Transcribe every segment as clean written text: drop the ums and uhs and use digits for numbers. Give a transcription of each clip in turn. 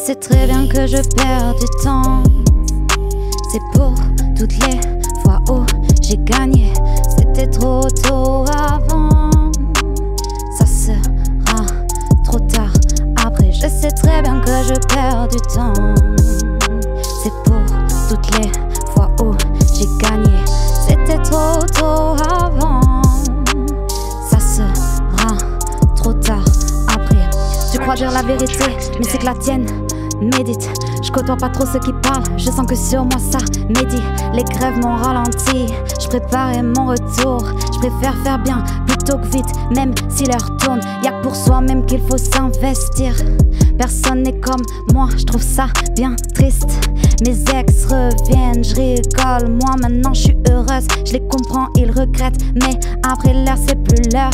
sais très bien que je perds du temps. C'est pour toutes les fois où j'ai gagné. C'était trop tôt avant. Ça sera trop tard après. Je sais très bien que je perds du temps. C'est pour toutes les fois où j'ai gagné. C'était trop tôt avant. Ça sera trop tard après. Tu crois dire la vérité, mais c'est que la tienne médite. Je côtoie pas trop ceux qui parlent, je sens que sur moi ça médit. Les grèves m'ont ralenti, je préparais mon retour. Je préfère faire bien plutôt que vite, même si l'heure tourne. Y'a que pour soi-même qu'il faut s'investir. Personne n'est comme moi, je trouve ça bien triste. Mes ex reviennent, je rigole, moi maintenant je suis heureuse. Je les comprends, ils regrettent, mais après l'heure c'est plus l'heure.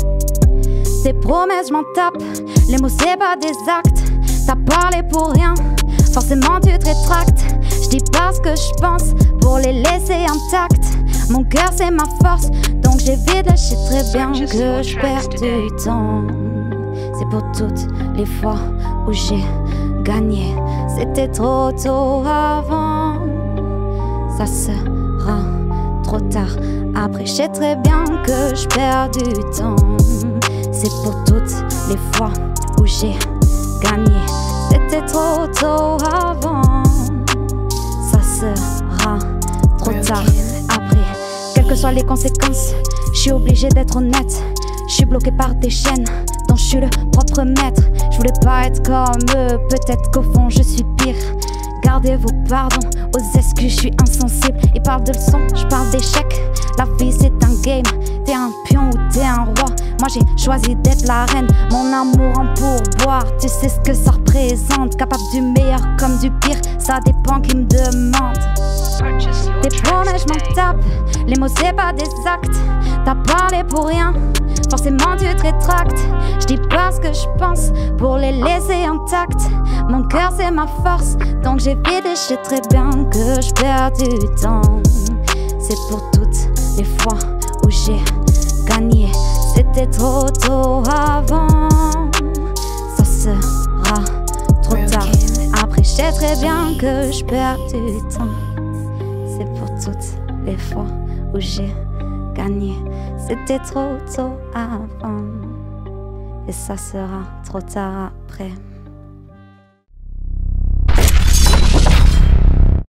Tes promesses je m'en tape, les mots c'est pas des actes. T'as parlé pour rien, forcément tu te rétractes. Je dis pas ce que je pense pour les laisser intacts. Mon cœur c'est ma force, donc j'évite. Je sais très bien que je perds du temps. C'est pour toutes les fois où j'ai gagné. C'était trop tôt avant. Ça sera trop tard après. Je sais très bien que je perds du temps. C'est pour toutes les fois où j'ai gagné. C'était trop tôt avant. Ça sera trop tard après. Quelles que soient les conséquences, je suis obligée d'être honnête. Je suis bloquée par des chaînes dont je suis le propre maître. Je voulais pas être comme eux, peut-être qu'au fond je suis pire. Gardez vos pardons aux excuses, je suis insensible. Ils parlent de leçons, je parle d'échecs. La vie c'est un game, t'es un pion ou t'es un roi. Moi j'ai choisi d'être la reine, mon amour en pourboire. Tu sais ce que ça représente, capable du meilleur comme du pire. Ça dépend qui me demande. Tes promesses je m'en tape, les mots c'est pas des actes. T'as parlé pour rien, forcément tu te rétractes. Je dis pas ce que je pense pour les laisser intacts. Mon cœur c'est ma force, donc j'évite. Je sais très bien que je perds du temps. C'est pour toutes les fois où j'ai gagné. C'était trop tôt avant. Ça sera trop tard après. Je sais très bien que je perds du temps. C'est pour toutes les fois où j'ai gagné. C'était trop tôt avant. Et ça sera trop tard après.